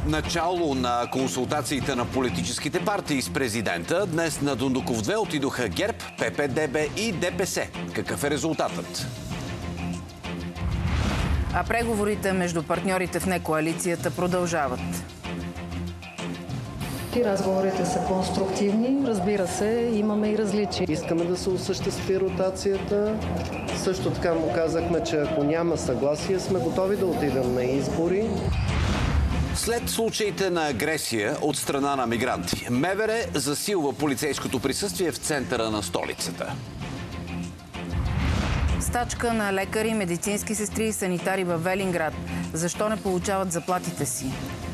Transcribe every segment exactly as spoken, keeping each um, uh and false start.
Начало на консултациите на политическите партии с президента. Днес на Дондуков две отидоха ГЕРБ, П П Д Б и Д П С. Какъв е резултатът? А преговорите между партньорите в некоалицията продължават. И разговорите са конструктивни. Разбира се, имаме и различия. Искаме да се осъществи ротацията. Също така му казахме, че ако няма съгласие, сме готови да отидем на избори. След случаите на агресия от страна на мигранти, М В Р засилва полицейското присъствие в центъра на столицата. Стачка на лекари, медицински сестри и санитари във Велинград. Защо не получават заплатите си?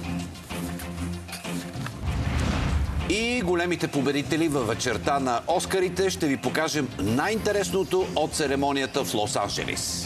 И големите победители във вечерта на Оскарите ще ви покажем най-интересното от церемонията в Лос-Анджелис.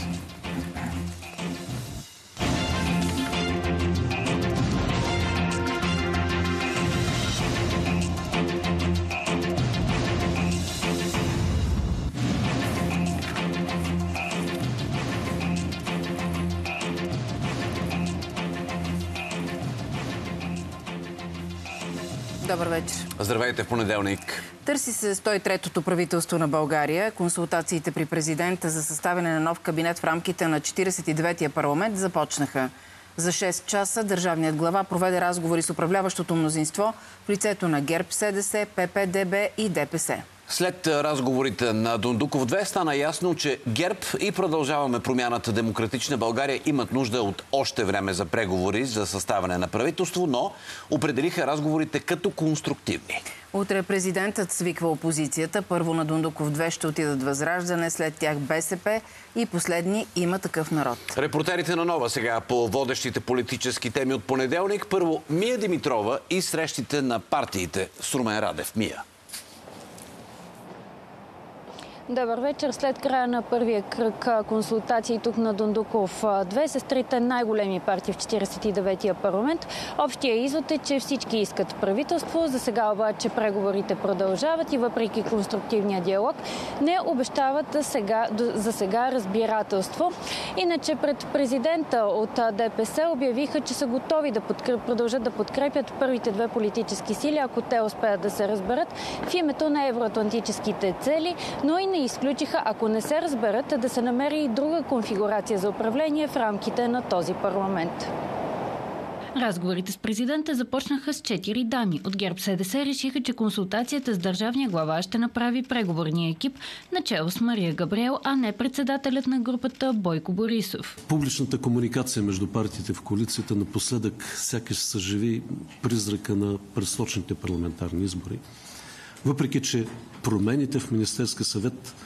Добър вечер. Здравейте в понеделник. Търси се сто и третото правителство на България. Консултациите при президента за съставяне на нов кабинет в рамките на четиридесет и деветия парламент започнаха. За шест часа държавният глава проведе разговори с управляващото мнозинство в лицето на ГЕРБ, С Д С, П П Д Б и Д П С. След разговорите на Дондуков две стана ясно, че ГЕРБ и Продължаваме промяната Демократична България имат нужда от още време за преговори за съставяне на правителство, но определиха разговорите като конструктивни. Утре президентът свиква опозицията. Първо на Дондуков две ще отидат Възраждане, след тях Б С П и последни Има такъв народ. Репортерите на Нова сега по водещите политически теми от понеделник. Първо Мия Димитрова и срещите на партиите с Румен Радев. Мия. Добър вечер. След края на първия кръг консултации тук на Дондуков две с трите най-големи партии в четиридесет и деветия парламент, общия извод е, че всички искат правителство. За сега обаче преговорите продължават и въпреки конструктивния диалог не обещават сега, за сега разбирателство. Иначе пред президента от Д П С обявиха, че са готови да подкреп, продължат да подкрепят първите две политически сили, ако те успеят да се разберат в името на евроатлантическите цели, но и не изключиха, ако не се разберат, да се намери и друга конфигурация за управление в рамките на този парламент. Разговорите с президента започнаха с четири дами. От ГЕРБ С Д С решиха, че консултацията с държавния глава ще направи преговорния екип начело с Мария Габриел, а не председателят на групата Бойко Борисов. Публичната комуникация между партиите в коалицията напоследък сякаш съживи призрака на предсрочните парламентарни избори. Въпреки че промените в Министерския съвет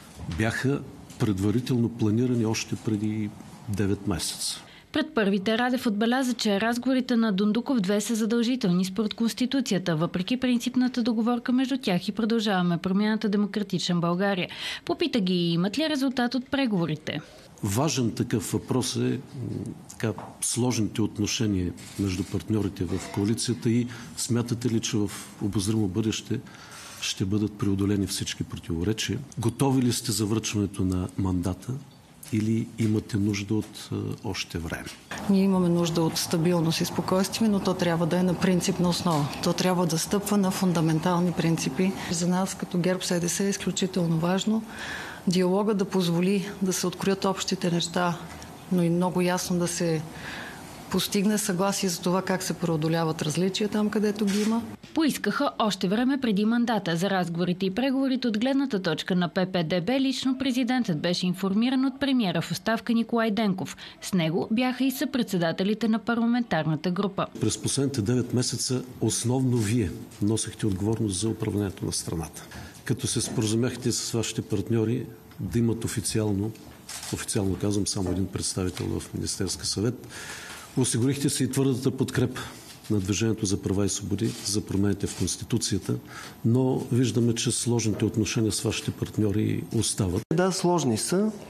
бяха предварително планирани още преди девет месеца. Пред първите Радев отбеляза, че разговорите на Дондуков две са задължителни според Конституцията, въпреки принципната договорка между тях и Продължаваме промяната Демократична България. Попита ги, имат ли резултат от преговорите. Важен такъв въпрос е така, сложните отношения между партньорите в коалицията и смятате ли, че в обозримо бъдеще ще бъдат преодолени всички противоречия? Готови ли сте за връчването на мандата или имате нужда от а, още време? Ние имаме нужда от стабилност и спокойствие, но то трябва да е на принципна основа. То трябва да стъпва на фундаментални принципи. За нас като ГЕРБ С Д С е изключително важно диалога да позволи да се откроят общите неща, но и много ясно да се постигне съгласие за това как се преодоляват различия там, където ги има. Поискаха още време преди мандата за разговорите и преговорите от гледната точка на П П Д Б. Лично президентът беше информиран от премиера в оставка Николай Денков. С него бяха и съпредседателите на парламентарната група. През последните девет месеца основно вие носихте отговорност за управлението на страната. Като се споразумяхте с вашите партньори да имат официално, официално казвам, само един представител в Министерския съвет, осигурихте се и твърдата подкрепа на Движението за права и свободи за промените в Конституцията, но виждаме, че сложните отношения с вашите партньори остават. Да, сложни са.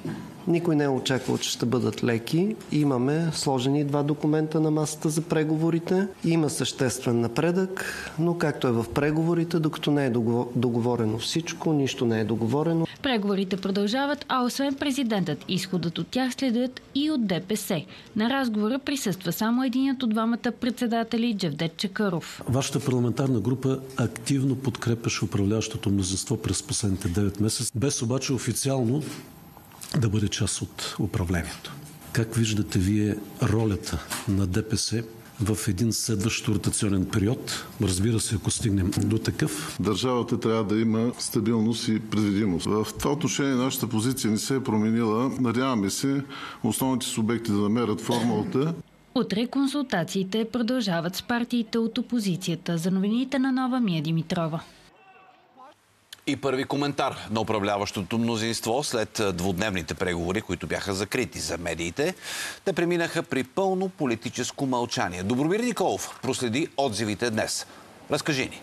Никой не е очаквал, че ще бъдат леки. Имаме сложени два документа на масата за преговорите. Има съществен напредък, но както е в преговорите, докато не е договорено всичко, нищо не е договорено. Преговорите продължават, а освен президентът, изходът от тях следят и от ДПС. На разговора присъства само единият от двамата председатели Джевдет Чакъров. Вашата парламентарна група активно подкрепяше управляващото мнозинство през последните девет месеца, без обаче официално да бъде част от управлението. Как виждате вие ролята на ДПС в един следващ ротационен период? Разбира се, ако стигнем до такъв. Държавата трябва да има стабилност и предвидимост. В това отношение нашата позиция не се е променила. Надяваме се основните субекти да намерят формулата. Утре консултациите продължават с партиите от опозицията. За новините на Нова, Мия Димитрова. И първи коментар на управляващото мнозинство след двудневните преговори, които бяха закрити за медиите. Те преминаха при пълно политическо мълчание. Добромир Николов проследи отзивите днес. Разкажи ни.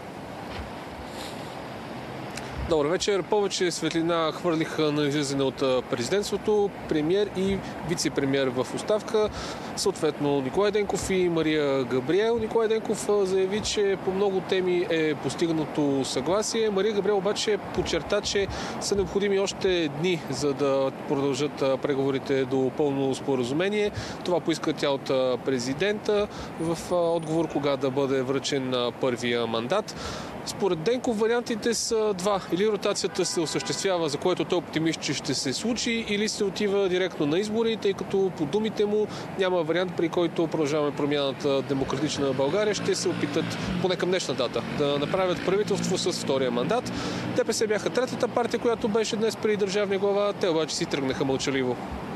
Добър вечер. Повече светлина хвърлиха на излизане от президентството премиер и вице-премиер в оставка. Съответно Николай Денков и Мария Габриел. Николай Денков заяви, че по много теми е постигнато съгласие. Мария Габриел обаче подчерта, че са необходими още дни, за да продължат преговорите до пълно споразумение. Това поиска тя от президента в отговор кога да бъде връчен първия мандат. Според Денков вариантите са два. Или ротацията се осъществява, за което той е оптимист, че ще се случи, или се отива директно на избори, тъй като по думите му няма вариант, при който Продължаваме промяната Демократична България ще се опитат, поне към днешна дата, да направят правителство с втория мандат. ДПС бяха третата партия, която беше днес при държавния глава. Те обаче си тръгнаха мълчаливо.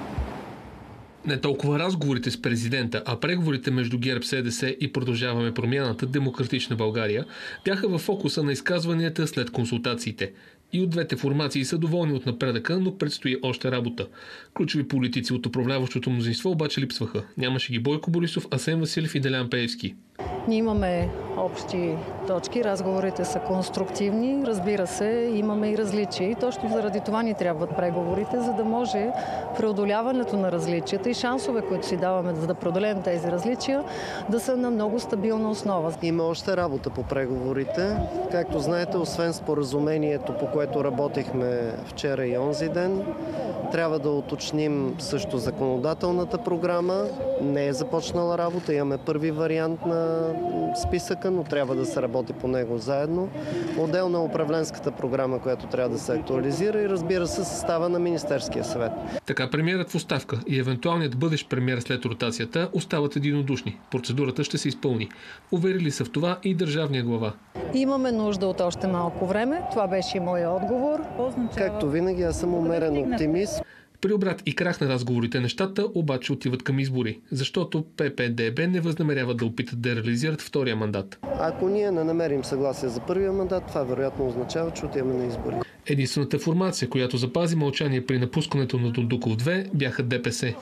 Не толкова разговорите с президента, а преговорите между ГЕРБ, СДС и Продължаваме промяната Демократична България бяха в фокуса на изказванията след консултациите. И от двете формации са доволни от напредъка, но предстои още работа. Ключови политици от управляващото мнозинство обаче липсваха. Нямаше ги Бойко Борисов, Асен Василев и Делян Пеевски. Ние имаме общи точки, разговорите са конструктивни, разбира се, имаме и различия. И точно заради това ни трябват преговорите, за да може преодоляването на различията и шансове, които си даваме за да преодолеем тези различия, да са на много стабилна основа. Има още работа по преговорите. Както знаете, освен споразумението, по което работихме вчера и онзи ден, трябва да уточним също законодателната програма. Не е започнала работа, имаме първи вариант на списъка, но трябва да се работи по него заедно. Отделно е управленската програма, която трябва да се актуализира и разбира се състава на Министерския съвет. Така премиерът в оставка и евентуалният бъдещ премиер след ротацията остават единодушни. Процедурата ще се изпълни. Уверили са в това и държавния глава. Имаме нужда от още малко време. Това беше и моя отговор. Както винаги, аз съм умерен оптимист. При обрат и крах на разговорите нещата обаче отиват към избори, защото П П Д Б не възнамеряват да опитат да реализират втория мандат. Ако ние не намерим съгласие за първия мандат, това вероятно означава, че отиваме на избори. Единствената формация, която запази мълчание при напускането на Дондуков две, бяха Д П С.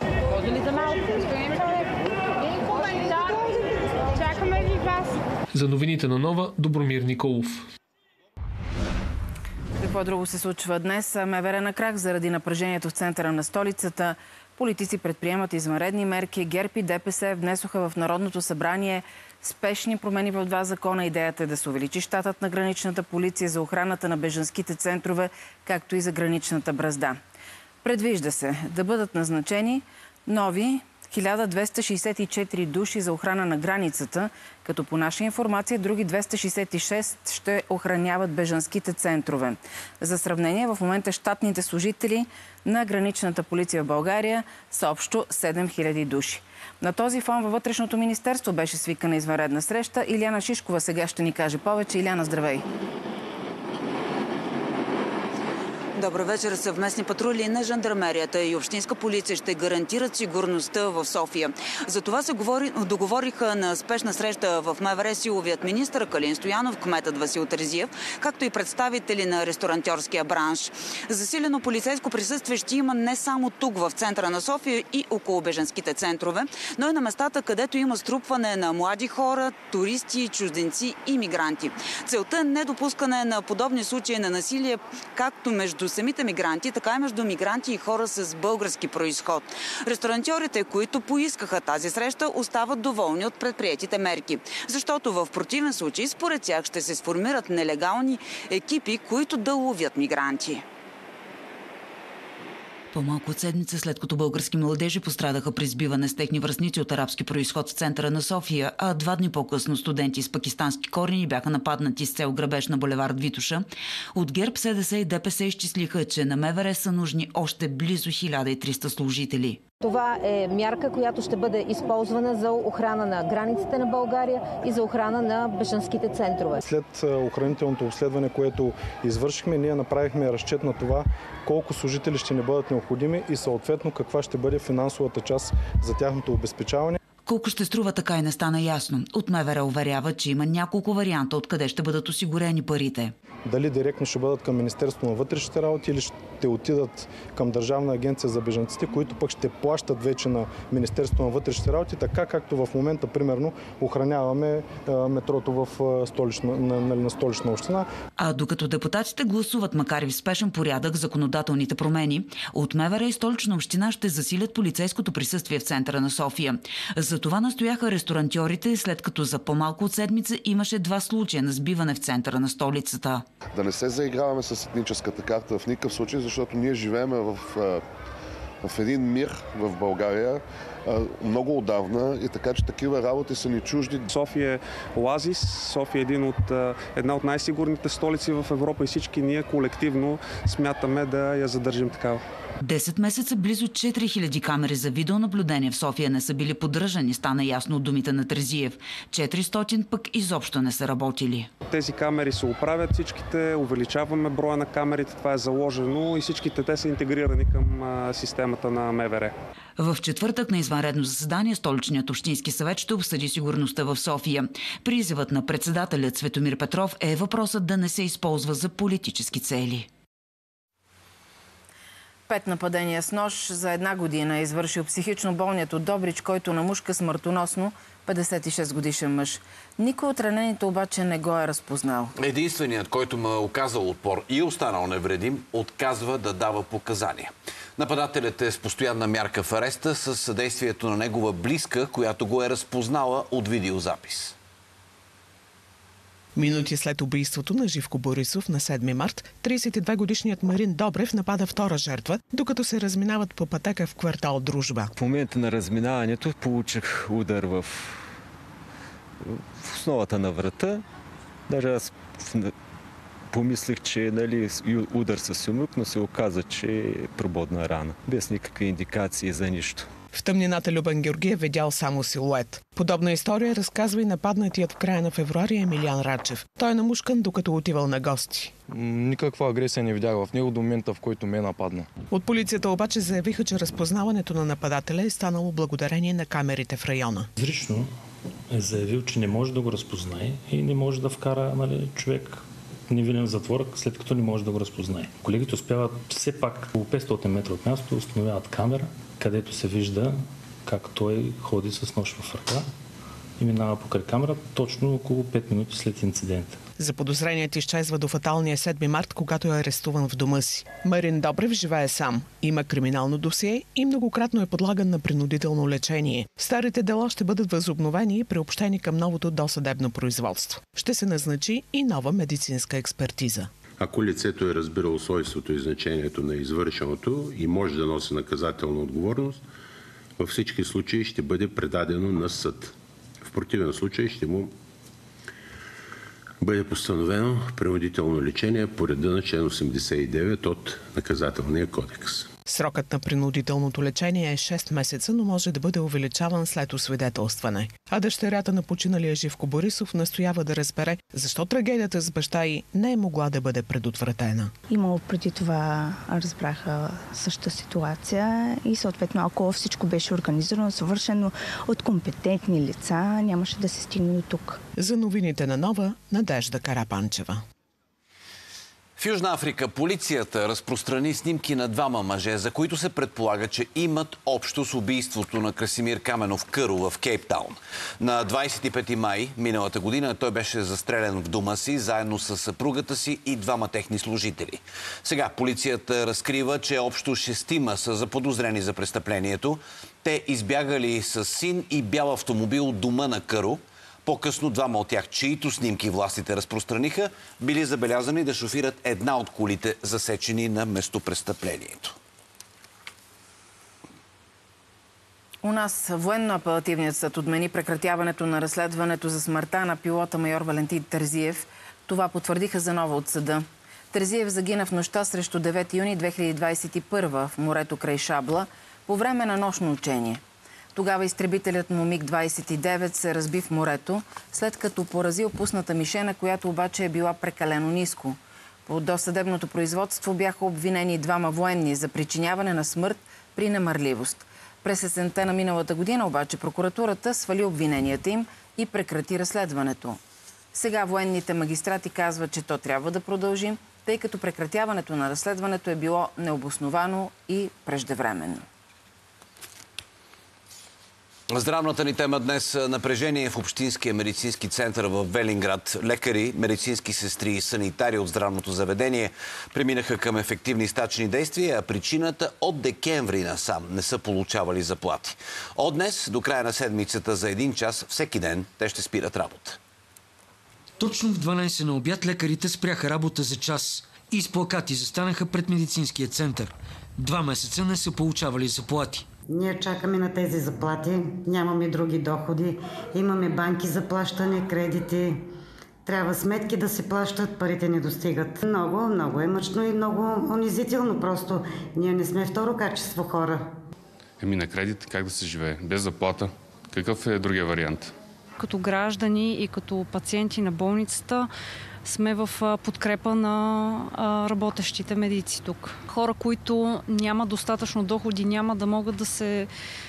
За новините на Нова, Добромир Николов. Какво друго се случва днес? МВР на крак заради напрежението в центъра на столицата. Политици предприемат извънредни мерки. ГЕРБ и Д П С внесоха в Народното събрание спешни промени в два закона. Идеята е да се увеличи щатът на граничната полиция за охраната на бежанските центрове, както и за граничната бразда. Предвижда се да бъдат назначени нови хиляда двеста шейсет и четири души за охрана на границата, като по наша информация други двеста шейсет и шест ще охраняват бежанските центрове. За сравнение, в момента щатните служители на граничната полиция в България са общо седем хиляди души. На този фон във Вътрешното министерство беше свикана извънредна среща. Иляна Шишкова сега ще ни каже повече. Иляна, здравей! Добър вечер. Съвместни патрули на жандармерията и общинска полиция ще гарантират сигурността в София. За това се говори, договориха на спешна среща в МВР силовият министър Калин Стоянов, кметът Васил Терзиев, както и представители на ресторантьорския бранш. Засилено полицейско присъствие ще има не само тук в центъра на София и около бежанските центрове, но и на местата, където има струпване на млади хора, туристи, чужденци и мигранти. Целта е недопускане на подобни случаи на насилие, както между самите мигранти, така и между мигранти и хора с български произход. Ресторантьорите, които поискаха тази среща, остават доволни от предприетите мерки. Защото в противен случай, според тях, ще се сформират нелегални екипи, които да ловят мигранти. По-малко от седмица след като български младежи пострадаха при сбиване с техни връстници от арабски произход в центъра на София, а два дни по-късно студенти с пакистански корени бяха нападнати с цел грабеж на булевард Витоша, от ГЕРБ, СДС и ДПС изчислиха, че на МВР са нужни още близо хиляда и триста служители. Това е мярка, която ще бъде използвана за охрана на границите на България и за охрана на бежанските центрове. След охранителното обследване, което извършихме, ние направихме разчет на това колко служители ще ни бъдат необходими и съответно каква ще бъде финансовата част за тяхното обезпечаване. Колко ще струва, така и не стана ясно. От МВР уверява, че има няколко варианта откъде ще бъдат осигурени парите. Дали директно ще бъдат към Министерството на вътрешните работи или ще отидат към Държавна агенция за бежанците, които пък ще плащат вече на Министерството на вътрешните работи, така както в момента, примерно, охраняваме метрото в столична, на, на столична община. А докато депутатите гласуват, макар и в спешен порядък, законодателните промени, от МВР и Столична община ще засилят полицейското присъствие в центъра на София. За това настояха ресторантьорите, след като за по-малко от седмица имаше два случая на сбиване в центъра на столицата. Да не се заиграваме с етническата карта в никакъв случай, защото ние живеем в, в един мир в България много отдавна и така, че такива работи са ни чужди. София е оазис, София е един от, една от най-сигурните столици в Европа и всички ние колективно смятаме да я задържим такава. Десет месеца близо четири хиляди камери за видеонаблюдение в София не са били поддържани, стана ясно от думите на Терзиев. четиристотин пък изобщо не са работили. Тези камери се оправят всичките, увеличаваме броя на камерите, това е заложено и всичките те са интегрирани към а, системата на МВР. В четвъртък на извънредно заседание Столичният общински съвет ще обсъди сигурността в София. Призивът на председателя Цветомир Петров е въпросът да не се използва за политически цели. Пет нападения с нож за една година е извършил психично болният от Добрич, който намушка смъртоносно петдесет и шест годишен мъж. Никой от ранените обаче не го е разпознал. Единственият, който му е оказал отпор и останал невредим, отказва да дава показания. Нападателят е с постоянна мярка в ареста със съдействието на негова близка, която го е разпознала от видеозапис. Минути след убийството на Живко Борисов на седми март, тридесет и две годишният Марин Добрев напада втора жертва, докато се разминават по пътека в квартал Дружба. В момента на разминаването получих удар в, в основата на врата. Даже аз помислих, че нали, удар с юмрук, но се оказа, че е прободна рана. Без никакви индикации за нищо. В тъмнината Любен Георгиев видял само силует. Подобна история разказва и нападнатият в края на февруари Емилиан Рачев. Той е намушкан, докато отивал на гости. Никаква агресия не видях в него до момента, в който ме е нападна. От полицията обаче заявиха, че разпознаването на нападателя е станало благодарение на камерите в района. Изрично е заявил, че не може да го разпознае и не може да вкара нали, човек невинен затвор, след като не може да го разпознае. Колегите успяват все пак около петстотин метра от място, установяват камера, където се вижда как той ходи с нож в ръка и минава покрай камера точно около пет минути след инцидента. Заподозреният изчезва до фаталния седми март, когато е арестуван в дома си. Марин Добрев живее сам, има криминално досие и многократно е подлаган на принудително лечение. Старите дела ще бъдат възобновени и приобщени към новото досъдебно производство. Ще се назначи и нова медицинска експертиза. Ако лицето е разбирало свойството и значението на извършеното и може да носи наказателна отговорност, във всички случаи ще бъде предадено на съд. В противен случай ще му бъде постановено принудително лечение по реда на член осемдесет и девет от Наказателния кодекс. Срокът на принудителното лечение е шест месеца, но може да бъде увеличаван след освидетелстване. А дъщерята на починалия Живко Борисов настоява да разбере защо трагедията с баща й не е могла да бъде предотвратена. Имало преди това разбраха същата ситуация и съответно ако всичко беше организирано, съвършено от компетентни лица, нямаше да се стигне до тук. За новините на Нова, Надежда Карапанчева. В Южна Африка полицията разпространи снимки на двама мъже, за които се предполага, че имат общо с убийството на Красимир Каменов Къро в Кейптаун. На двадесет и пети май миналата година той беше застрелян в дома си, заедно с съпругата си и двама техни служители. Сега полицията разкрива, че общо шестима са заподозрени за престъплението. Те избягали с син и бял автомобил от дома на Къро. По-късно двама от тях, чието снимки властите разпространиха, били забелязани да шофират една от колите, засечени на местопрестъплението. У нас военно-апелативният съд отмени прекратяването на разследването за смъртта на пилота майор Валентин Терзиев. Това потвърдиха за ново от съда. Терзиев загина в нощта срещу девети юни две хиляди двадесет и първа в морето край Шабла по време на нощно учение. Тогава изтребителят му миг двадесет и девет се разби в морето, след като поразил пусната мишена, която обаче е била прекалено ниско. По досъдебното производство бяха обвинени двама военни за причиняване на смърт при немарливост. През есента на миналата година обаче прокуратурата свали обвиненията им и прекрати разследването. Сега военните магистрати казват, че то трябва да продължи, тъй като прекратяването на разследването е било необосновано и преждевременно. Здравната ни тема днес – напрежение в Общинския медицински център в Велинград. Лекари, медицински сестри и санитари от здравното заведение преминаха към ефективни стачни действия, а причината от декември насам не са получавали заплати. От днес до края на седмицата за един час всеки ден те ще спират работа. Точно в дванадесет на обяд лекарите спряха работа за час и с плакати застанаха пред медицинския център. Два месеца не са получавали заплати. Ние чакаме на тези заплати, нямаме други доходи, имаме банки за плащане, кредити, трябва сметки да се плащат, парите не достигат. Много, много е мъчно и много унизително, просто ние не сме второ качество хора. Еми на кредит как да се живее? Без заплата? Какъв е другия вариант? Като граждани и като пациенти на болницата сме в подкрепа на работещите медици тук. Хора, които нямат достатъчно доходи, няма да могат да се,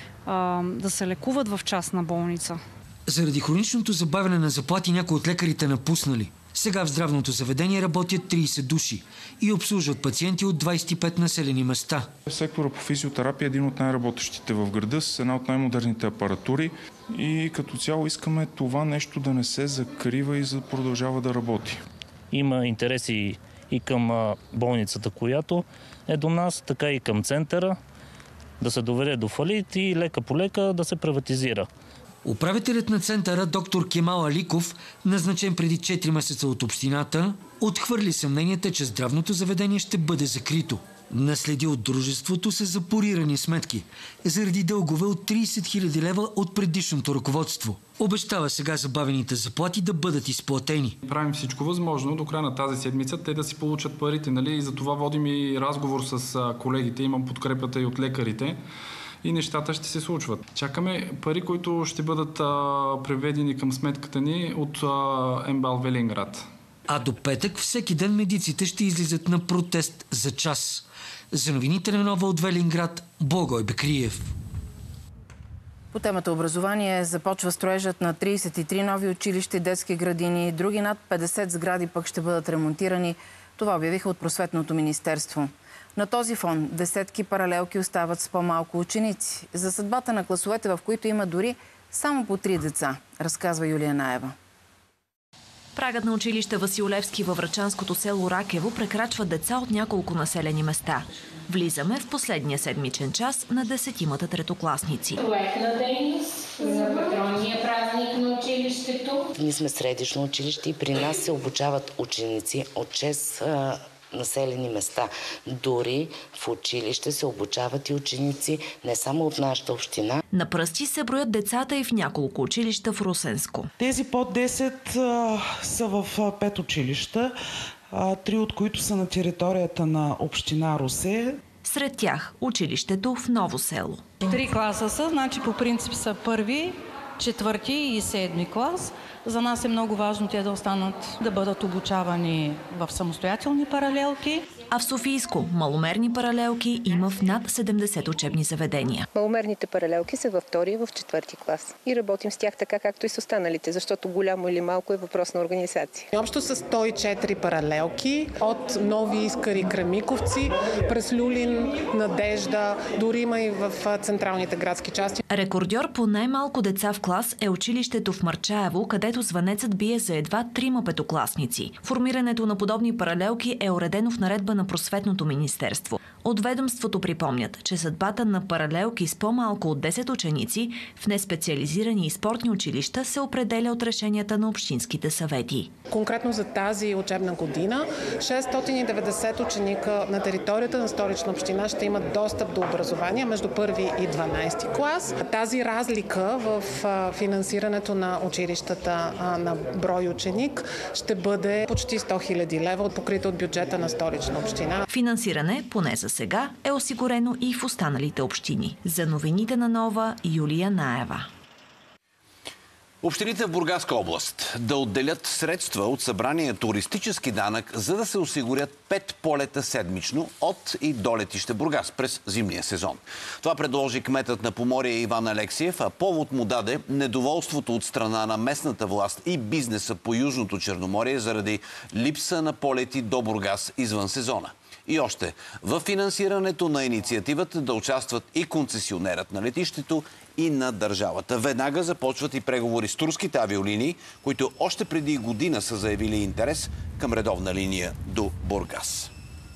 да се лекуват в частна болница. Заради хроничното забавяне на заплати някои от лекарите напуснали. Сега в здравното заведение работят тридесет души и обслужват пациенти от двадесет и пет населени места. Сектора по физиотерапия е един от най-работещите в града с една от най-модерните апаратури и като цяло искаме това нещо да не се закрива и да продължава да работи. Има интереси и към болницата, която е до нас, така и към центъра, да се доведе до фалит и лека по лека да се приватизира. Управителят на центъра, доктор Кемал Аликов, назначен преди четири месеца от общината, отхвърли съмненията, че здравното заведение ще бъде закрито. Наследи от дружеството са запорирани сметки заради дългове от тридесет хиляди лева от предишното ръководство. Обещава сега забавените заплати да бъдат изплатени. Правим всичко възможно до края на тази седмица те да си получат парите, нали? И за това водим и разговор с колегите, имам подкрепата и от лекарите. И нещата ще се случват. Чакаме пари, които ще бъдат а, преведени към сметката ни от а, МБАЛ Велинград. А до петък всеки ден медиците ще излизат на протест за час. За новините на Нова от Велинград, Благой Бекриев. По темата образование започва строежът на тридесет и три нови училища и детски градини. Други над петдесет сгради пък ще бъдат ремонтирани. Това обявиха от Просветното министерство. На този фон десетки паралелки остават с по-малко ученици. За съдбата на класовете, в които има дори само по три деца, разказва Юлия Наева. Прагът на училище Васил Левски във врачанското село Ракево прекрачва деца от няколко населени места. Влизаме в последния седмичен час на десетимата третокласници. Проектна дейност за патронния празник на училището. Ние сме средично училище и при нас се обучават ученици от шест а, населени места. Дори в училище се обучават и ученици не само от нашата община. На пръсти се броят децата и в няколко училища в Русенско. Тези под десет а, са в пет училища, а, три от които са на територията на община Русе. Сред тях училището в Ново село. Три класа са, значи по принцип са първи, четвърти и седми клас. За нас е много важно те да останат да бъдат обучавани в самостоятелни паралелки. А в Софийско маломерни паралелки има в над седемдесет учебни заведения. Маломерните паралелки са във втори и в четвърти клас. И работим с тях така, както и с останалите, защото голямо или малко е въпрос на организация. Общо са сто и четири паралелки от Нови Искър, Крамиковци, през Люлин, Надежда, дори има и в централните градски части. Рекордьор по най-малко деца в клас е училището в Марчаево, където звънецът бие за едва трима петокласници. Формирането на подобни паралелки е уредено в наредба на Просветното министерство. От ведомството припомнят, че съдбата на паралелки с по-малко от десет ученици в неспециализирани и спортни училища се определя от решенията на общинските съвети. Конкретно за тази учебна година шестстотин и деветдесет ученика на територията на Столична община ще имат достъп до образование между първи и дванадесети клас. Тази разлика в финансирането на училищата на брой ученик ще бъде почти сто хиляди лева, покрита от бюджета на Столична община. Финансиране, поне за сега, е осигурено и в останалите общини. За новините на Нова, Юлия Наева. Общините в Бургаска област да отделят средства от събрания туристически данък, за да се осигурят пет полета седмично от и до летище Бургас през зимния сезон. Това предложи кметът на Поморие Иван Алексиев, а повод му даде недоволството от страна на местната власт и бизнеса по Южното Черноморие заради липса на полети до Бургас извън сезона. И още, в финансирането на инициативата да участват и концесионерът на летището, и на държавата. Веднага започват и преговори с турските авиолинии, които още преди година са заявили интерес към редовна линия до Бургас.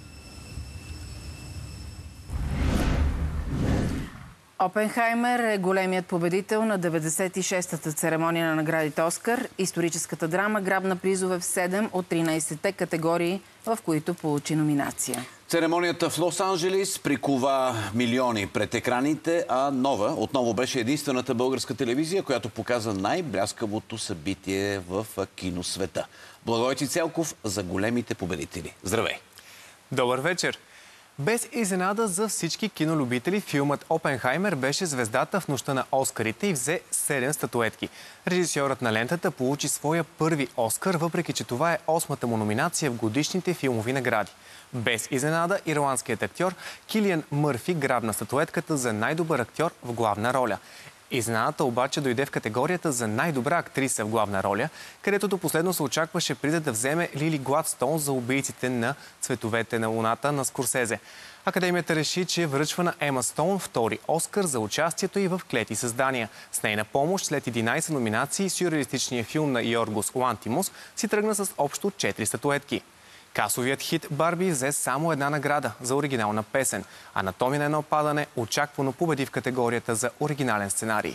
Опенхаймер е големият победител на деветдесет и шестата церемония на наградите Оскар. Историческата драма грабна призове в седем от тринадесетте категории, в които получи номинация. Церемонията в Лос-Анджелис прикува милиони пред екраните, а Нова отново беше единствената българска телевизия, която показа най-бляскавото събитие в киносвета. Благойчи Целков за големите победители. Здравей! Добър вечер! Без изненада за всички кинолюбители, филмът Опенхаймер беше звездата в нощта на Оскарите и взе седем статуетки. Режисьорът на лентата получи своя първи Оскар, въпреки че това е осмата му номинация в годишните филмови награди. Без изненада, ирландският актьор Килиан Мърфи грабна статуетката за най-добър актьор в главна роля. Изненадата обаче дойде в категорията за най-добра актриса в главна роля, където до последно се очакваше приза да вземе Лили Гладстоун за убийците на цветовете на луната на Скорсезе. Академията реши, че връчва на Ема Стоун втори Оскар за участието й в Клети създания. С нейна помощ след единадесет номинации сюрреалистичният филм на Йоргос Лантимос си тръгна с общо четири статуетки. Касовият хит Барби взе само една награда за оригинална песен. Анатомия на едно падане очаквано победи в категорията за оригинален сценарий.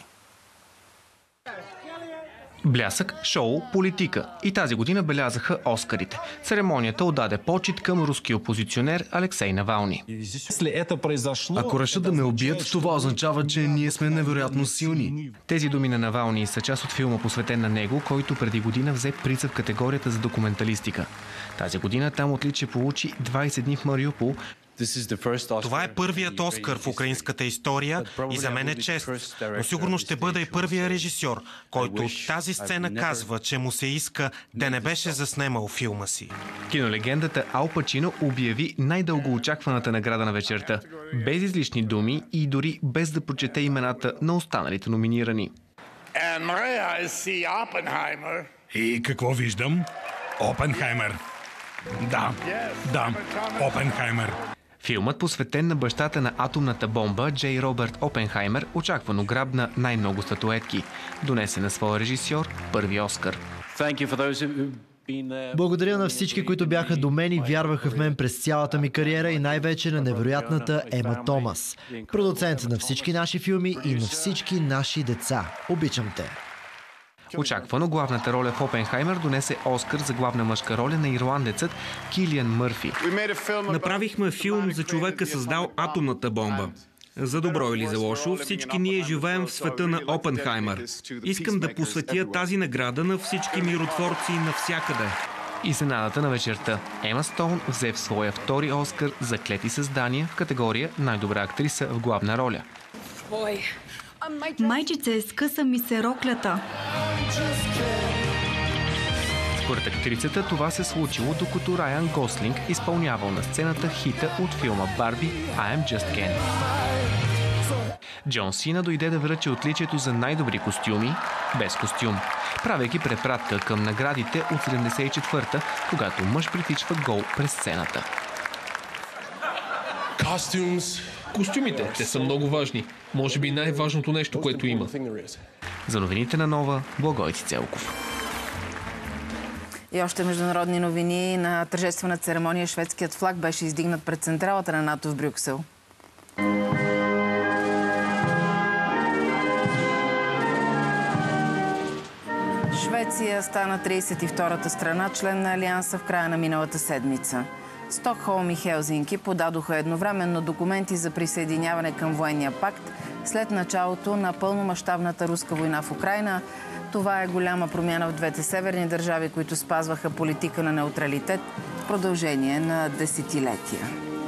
Блясък, шоу, политика. И тази година белязаха Оскарите. Церемонията отдаде почит към руски опозиционер Алексей Навални. Ако решат да ме убият, това означава, че ние сме невероятно силни. Тези думи на Навални са част от филма, посветен на него, който преди година взе приз в категорията за документалистика. Тази година там отличие получи двадесет дни в Мариупол. Това е първият Оскар в украинската история и за мен е чест, но сигурно ще бъда и първия режисьор, който от тази сцена казва, че му се иска да не беше заснемал филма си. Кинолегендата Ал Пачино обяви най-дълго очакваната награда на вечерта, без излишни думи и дори без да прочете имената на останалите номинирани. И какво виждам? Опенхаймер. Да, да, Опенхаймер. Филмът, посветен на бащата на атомната бомба, Джей Робърт Опенхаймер, очаквано грабна най-много статуетки. Донесе на своя режисьор първи Оскар. Благодаря на всички, които бяха до мен и вярваха в мен през цялата ми кариера и най-вече на невероятната Ема Томас, продуцент на всички наши филми и на всички наши деца. Обичам те! Очаквано главната роля в Опенхаймер донесе Оскар за главна мъжка роля на ирландецът Килиан Мърфи. Направихме филм за човека, създал атомната бомба. За добро или за лошо, всички ние живеем в света на Опенхаймер. Искам да посветя тази награда на всички миротворци навсякъде. Изненадата на вечерта. Ема Стоун взе в своя втори Оскар за Клети създания в категория най-добра актриса в главна роля. Майчице, скъса ми се роклята. Според актрицата това се случило, докато Райан Гослинг изпълнявал на сцената хита от филма Барби I'm Just Ken. Джон Сина дойде да връчи отличието за най-добри костюми без костюм, правейки препратка към наградите от седемдесет и четвърта, когато мъж притичва гол през сцената. Костюмите, те са много важни. Може би най-важното нещо, което има. За новините на Нова, Благой Цицелков. И още международни новини. На тържествена церемония шведският флаг беше издигнат пред централата на НАТО в Брюксел. Швеция стана тридесет и втората страна, член на Алианса в края на миналата седмица. Стокхолм и Хелзинки подадоха едновременно документи за присъединяване към военния пакт след началото на пълномащабната руска война в Украйна. Това е голяма промяна в двете северни държави, които спазваха политика на неутралитет в продължение на десетилетия.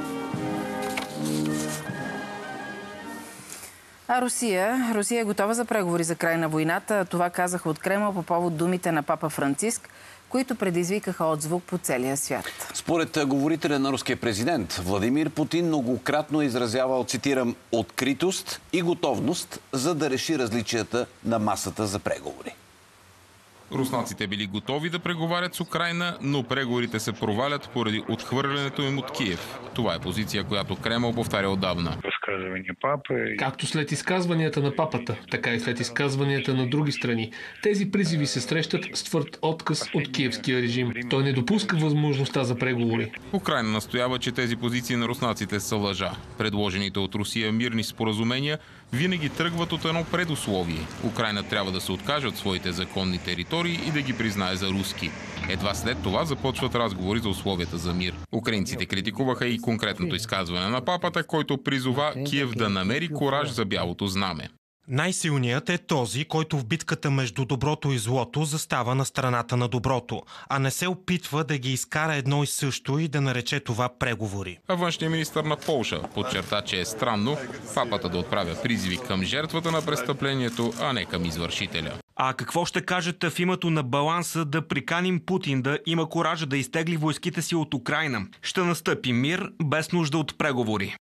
А Русия? Русия е готова за преговори за край на войната. Това казаха от Кремъл по повод думите на папа Франциск, които предизвикаха отзвук по целия свят. Според говорителя на руския президент, Владимир Путин многократно изразявал, цитирам, откритост и готовност, за да реши различията на масата за преговори. Руснаците били готови да преговарят с Украйна, но преговорите се провалят поради отхвърлянето им от Киев. Това е позиция, която Кремъл повтаря отдавна. Както след изказванията на папата, така и след изказванията на други страни, тези призиви се срещат с твърд отказ от киевския режим. Той не допуска възможността за преговори. Украйна настоява, че тези позиции на руснаците са лъжа. Предложените от Русия мирни споразумения винаги тръгват от едно предусловие. Украйна трябва да се откаже от своите законни територии и да ги признае за руски. Едва след това започват разговори за условията за мир. Украинците критикуваха и конкретното изказване на папата, който призова Киев да намери кураж за бялото знаме. Най-силният е този, който в битката между доброто и злото застава на страната на доброто, а не се опитва да ги изкара едно и също и да нарече това преговори. А външният министър на Полша подчерта, че е странно папата да отправя призиви към жертвата на престъплението, а не към извършителя. А какво ще кажете в името на баланса да приканим Путин да има коража да изтегли войските си от Украйна? Ще настъпи мир без нужда от преговори.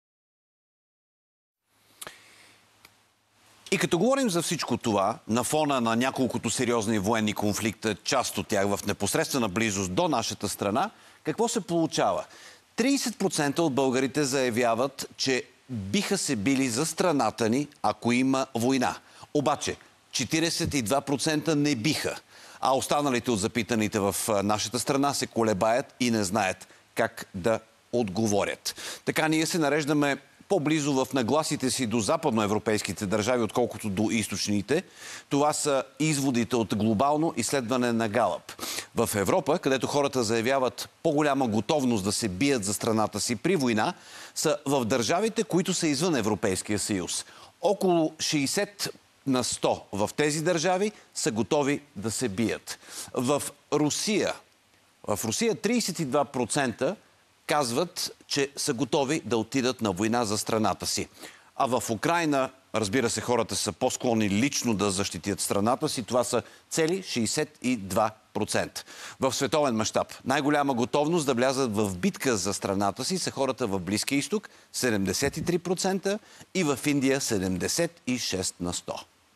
И като говорим за всичко това, на фона на няколкото сериозни военни конфликта, част от тях в непосредствена близост до нашата страна, какво се получава? тридесет процента от българите заявяват, че биха се били за страната ни, ако има война. Обаче четиридесет и два процента не биха, а останалите от запитаните в нашата страна се колебаят и не знаят как да отговорят. Така ние се нареждаме по-близо в нагласите си до западноевропейските държави, отколкото до източните. Това са изводите от глобално изследване на Галъп. В Европа, където хората заявяват по-голяма готовност да се бият за страната си при война, са в държавите, които са извън Европейския съюз. Около шейсет на сто в тези държави са готови да се бият. В Русия, в Русия тридесет и два процента казват, че са готови да отидат на война за страната си. А в Украйна, разбира се, хората са по-склонни лично да защитят страната си. Това са цели шейсет и два процента. В световен мащаб най-голяма готовност да влязат в битка за страната си са хората в Близкия изток седемдесет и три процента и в Индия седемдесет и шест на сто.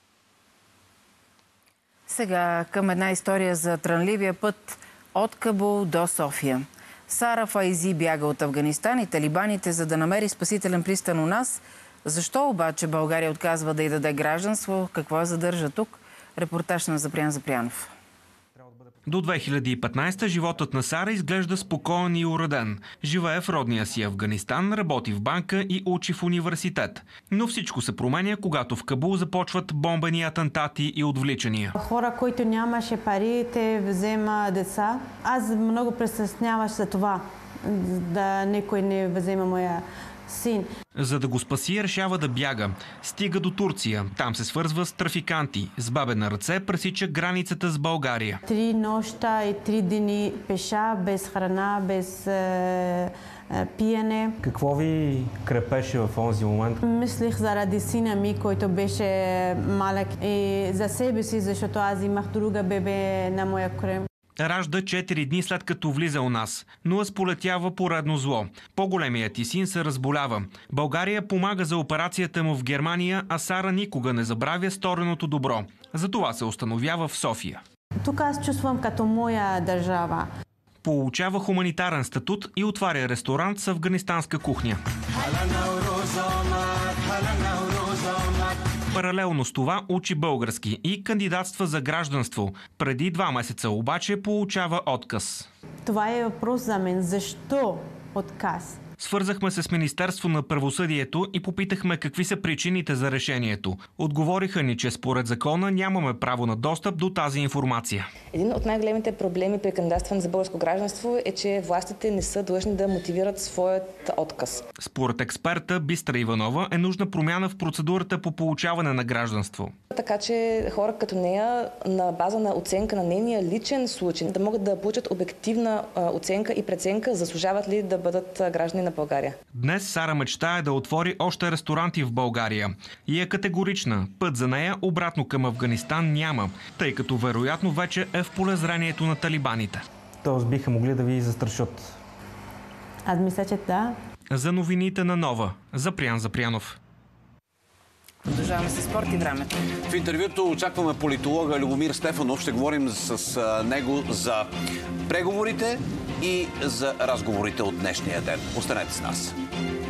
Сега към една история за трънливия път от Кабул до София. Сара Файзи бяга от Афганистан и талибаните, за да намери спасителен пристан у нас. Защо обаче България отказва да й даде гражданство? Какво я задържа тук? Репортаж на Запрян Запрянов. До две хиляди и петнадесета животът на Сара изглежда спокоен и уреден. Живее в родния си Афганистан, работи в банка и учи в университет. Но всичко се променя, когато в Кабул започват бомбени атентати и отвличания. Хора, които нямаше пари, те взема деца. Аз много притесняваш за това, да никой не взема моя син. За да го спаси, решава да бяга. Стига до Турция. Там се свързва с трафиканти. С бабе на ръце пресича границата с България. Три нощта и три дни пеша, без храна, без е, е, пиене. Какво ви крепеше в онзи момент? Мислих заради сина ми, който беше малък, и за себе си, защото аз имах друга бебе на моя крем. Ражда четири дни след като влиза у нас, но сполетява поредно зло. По-големият ти син се разболява. България помага за операцията му в Германия, а Сара никога не забравя стореното добро. Затова се установява в София. Тук аз чувствам като моя държава. Получава хуманитарен статут и отваря ресторант с афганистанска кухня. Паралелно с това учи български и кандидатства за гражданство. Преди два месеца обаче получава отказ. Това е въпрос за мен. Защо отказ? Свързахме се с Министерство на правосъдието и попитахме какви са причините за решението. Отговориха ни, че според закона нямаме право на достъп до тази информация. Един от най-големите проблеми при кандидатстване за българско гражданство е, че властите не са длъжни да мотивират своят отказ. Според експерта Бистра Иванова е нужна промяна в процедурата по получаване на гражданство. Така че хора като нея, на база на оценка на нейния личен случай, да могат да получат обективна оценка и преценка, заслужават ли да бъдат граждани на България. Днес Сара мечтае да отвори още ресторанти в България. И е категорична. Път за нея обратно към Афганистан няма, тъй като вероятно вече е в полезрението на талибаните. Тоест биха могли да ви застрашат. Аз мисля, че да. За новините на Нова. Запрян Запрянов. Продължаваме с спорт и времето. В интервюто очакваме политолога Любомир Стефанов. Ще говорим с него за преговорите и за разговорите от днешния ден. Останете с нас.